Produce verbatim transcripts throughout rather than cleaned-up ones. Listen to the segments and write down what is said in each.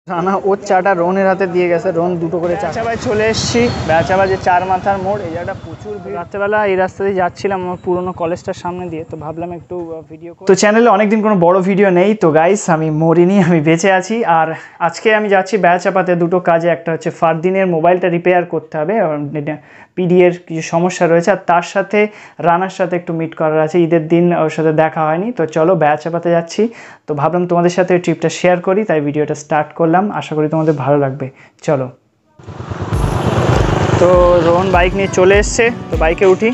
রানা ওর চাটা রোহনের হাতে দিয়ে গেছে, রোহন দুটো করে চা। বেচাবাই চলে এসেছি, বেচাবাজে চার মাথার মোড়। এই জায়গাটা প্রচুর ভিড়। রাত্রেবেলা এই রাস্তা দিয়ে যাচ্ছিলাম আমার পুরোনো কলেজটার সামনে দিয়ে, তো ভাবলাম একটু ভিডিও। তো চ্যানেলে অনেকদিন কোনো বড় ভিডিও নেই, তো গাইস আমি মরিনি, আমি বেঁচে আছি। আর আজকে আমি যাচ্ছি বেচাপাতে দুটো কাজে। একটা হচ্ছে ফারদিনের মোবাইলটা রিপেয়ার করতে হবে, পিডিএর কিছু সমস্যা রয়েছে, আর তার সাথে রানার সাথে একটু মিট করার আছে। ঈদের দিন ওর সাথে দেখা হয়নি, তো চলো বেচাপাতে যাচ্ছি। তো ভাবলাম তোমাদের সাথে ট্রিপটা শেয়ার করি, তাই ভিডিওটা স্টার্ট করলাম। আশা করি তোমাদের ভালো লাগবে, চলো। তো রোহন বাইক নিয়ে চলে এসছে, তো বাইকে উঠি।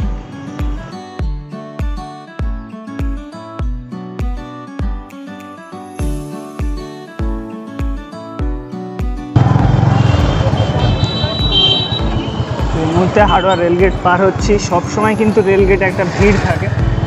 এই মুহূর্তে হাড়োয়া রেলগেট পার হচ্ছি। সবসময় কিন্তু রেলগেটে একটা ভিড় থাকে।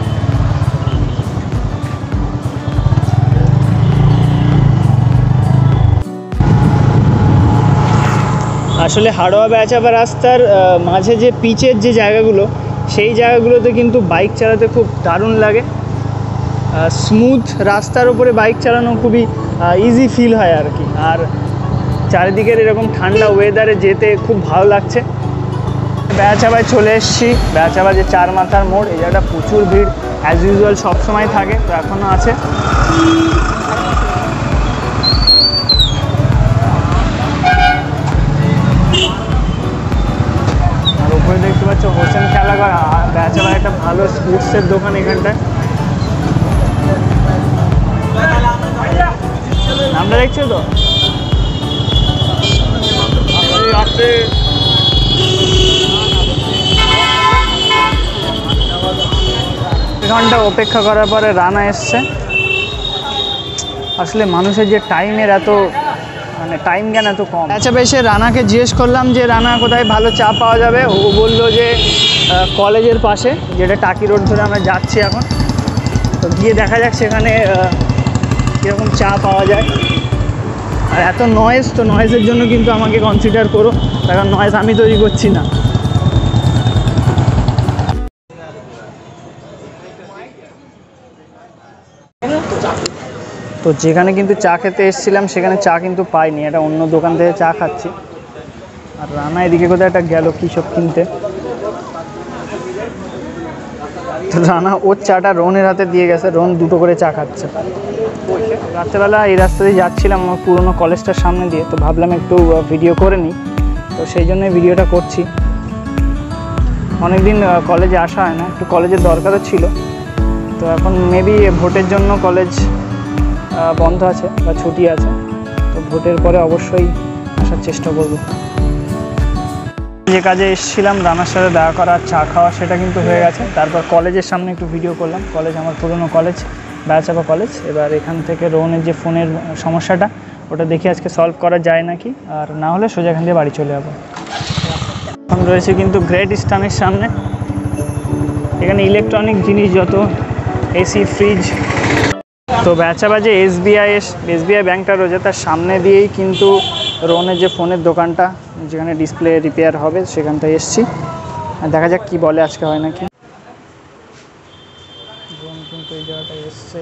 আসলে হাড়োয়া বেচাপা রাস্তার মাঝে যে পিচের যে জায়গাগুলো, সেই জায়গাগুলোতে কিন্তু বাইক চালাতে খুব দারুণ লাগে। স্মুথ রাস্তার উপরে বাইক চালানো খুবই ইজি ফিল হয় আর কি। আর চারিদিকের এরকম ঠান্ডা ওয়েদারে যেতে খুব ভালো লাগছে। বেচাবাই চলে এসেছি, বেচাবা যে চার মাথার মোড়। এই জায়গাটা প্রচুর ভিড়, অ্যাজ ইউজুয়াল সবসময় থাকে, তো এখনও আছে। আর উপরে দেখতে পাচ্ছ হোসেন খেলাঘর। বেচাবা একটা ভালো স্পোর্টসের দোকান এখানটায়। নামটা দেখছো তো? ঘন্টা অপেক্ষা করার পরে রানা এসছে। আসলে মানুষের যে টাইমের এত মানে টাইম জ্ঞান এত কম। আচ্ছা, বেশে রানাকে জিজ্ঞেস করলাম যে রানা কোথায় ভালো চা পাওয়া যাবে। ও বললো যে কলেজের পাশে, যেটা টাকি রোড ধরে আমরা যাচ্ছি এখন। তো গিয়ে দেখা যাক সেখানে কীরকম চা পাওয়া যায়। আর এত নয়েজ, তো নয়েজের জন্য কিন্তু আমাকে কনসিডার করো, কারণ নয়েজ আমি তৈরি করছি না। তো যেখানে কিন্তু চা খেতে এসেছিলাম সেখানে চা কিন্তু পাইনি, এটা অন্য দোকান থেকে চা খাচ্ছি। আর রানা এদিকে কোথায় একটা গেল কী সব কিনতে। তো রানা ওর চাটা রোহনের হাতে দিয়ে গেছে, রোহন দুটো করে চা খাচ্ছে। রাত্রেবেলা এই রাস্তা দিয়ে যাচ্ছিলাম আমার পুরোনো কলেজটার সামনে দিয়ে, তো ভাবলাম একটু ভিডিও করে নিই, তো সেই জন্যই ভিডিওটা করছি। অনেকদিন কলেজে আসা হয় না, একটু কলেজের দরকারও ছিল। তো এখন মেবি ভোটের জন্য কলেজ বন্ধ আছে বা ছুটি আছে, তো ভোটের পরে অবশ্যই আসার চেষ্টা করব। যে কাজে এসেছিলাম রানার সাথে দেখা করা, চা খাওয়া, সেটা কিন্তু হয়ে গেছে। তারপর কলেজের সামনে একটু ভিডিও করলাম। কলেজ আমার পুরনো কলেজ, বেচাপা কলেজ। এবার এখান থেকে রোহনের যে ফোনের সমস্যাটা, ওটা দেখি আজকে সলভ করা যায় নাকি, আর না হলে সোজা এখান দিয়ে বাড়ি চলে যাবো। এখন রয়েছে কিন্তু গ্রেট ইস্টার্নের সামনে। এখানে ইলেকট্রনিক জিনিস যত, এসি, ফ্রিজ। তো বেচাবা যে এসবিআই এসবিআই ব্যাংকটা রয়েছে, তার সামনে দিয়েই কিন্তু রোহনের যে ফোনের দোকানটা, যেখানে ডিসপ্লে রিপেয়ার হবে, সেখানটায় এসছি। আর দেখা যাক কি বলে, আজকে হয় নাকি। রোহন কিন্তু এই জায়গাটায় এসছে।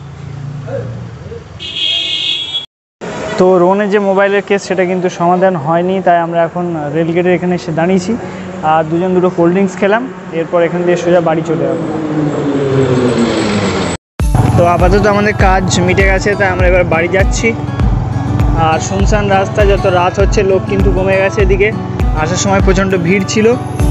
তো রোহনের যে মোবাইলের কেস, সেটা কিন্তু সমাধান হয়নি, তাই আমরা এখন রেলগেটের এখানে এসে দাঁড়িয়েছি। আর দুজন দুটো কোল্ড ড্রিঙ্কস খেলাম, এরপর এখান দিয়ে সোজা বাড়ি চলে যাবো। তো আপাতত আমাদের কাজ মিটে গেছে, তাই আমরা এবার বাড়ি যাচ্ছি। আর শুনশান রাস্তা, যত রাত হচ্ছে লোক কিন্তু কমে গেছে। এদিকে আসার সময় প্রচণ্ড ভিড় ছিল।